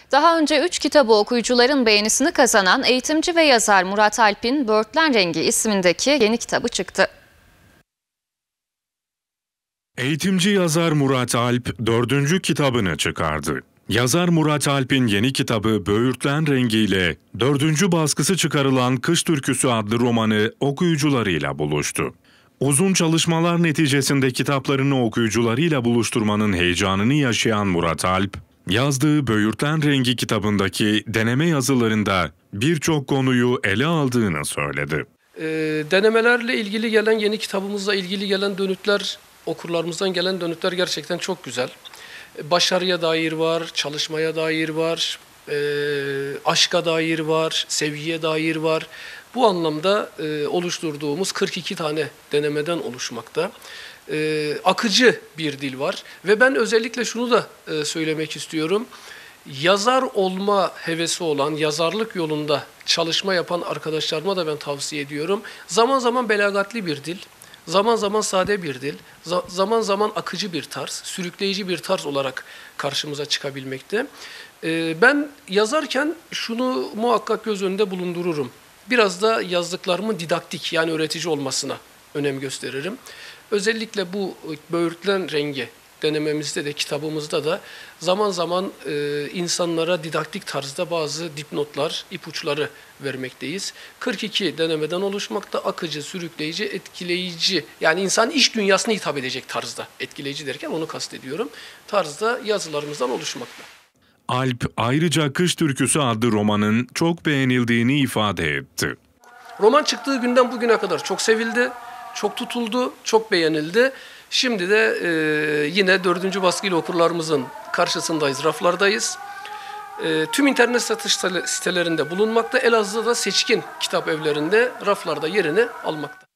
Daha önce 3 kitabı okuyucuların beğenisini kazanan eğitimci ve yazar Murat Alp'in Böğürtlen Rengi ismindeki yeni kitabı çıktı. Eğitimci yazar Murat Alp 4. kitabını çıkardı. Yazar Murat Alp'in yeni kitabı Böğürtlen Rengi ile 4. baskısı çıkarılan Kış Türküsü adlı romanı okuyucularıyla buluştu. Uzun çalışmalar neticesinde kitaplarını okuyucularıyla buluşturmanın heyecanını yaşayan Murat Alp, yazdığı Böğürtlen Rengi kitabındaki deneme yazılarında birçok konuyu ele aldığını söyledi. Denemelerle ilgili gelen, yeni kitabımızla ilgili gelen dönütler, okurlarımızdan gelen dönütler gerçekten çok güzel. Başarıya dair var, çalışmaya dair var, aşka dair var, sevgiye dair var. Bu anlamda oluşturduğumuz 42 tane denemeden oluşmakta. Akıcı bir dil var ve ben özellikle şunu da söylemek istiyorum. Yazar olma hevesi olan, yazarlık yolunda çalışma yapan arkadaşlarıma da ben tavsiye ediyorum. Zaman zaman belagatli bir dil, zaman zaman sade bir dil, zaman zaman akıcı bir tarz, sürükleyici bir tarz olarak karşımıza çıkabilmekte. Ben yazarken şunu muhakkak göz önünde bulundururum. Biraz da yazdıklarımın didaktik, yani öğretici olmasına önem gösteririm. Özellikle bu Böğürtlen Rengi denememizde de, kitabımızda da zaman zaman insanlara didaktik tarzda bazı dipnotlar, ipuçları vermekteyiz. 42 denemeden oluşmakta, akıcı, sürükleyici, etkileyici, yani insan iç dünyasına hitap edecek tarzda, etkileyici derken onu kastediyorum, tarzda yazılarımızdan oluşmakta. Alp ayrıca Kış Türküsü adlı romanın çok beğenildiğini ifade etti. Roman çıktığı günden bugüne kadar çok sevildi, çok tutuldu, çok beğenildi. Şimdi de yine 4. baskıyla okurlarımızın karşısındayız, raflardayız. Tüm internet satış sitelerinde bulunmakta, Elazığ'da seçkin kitap evlerinde raflarda yerini almakta.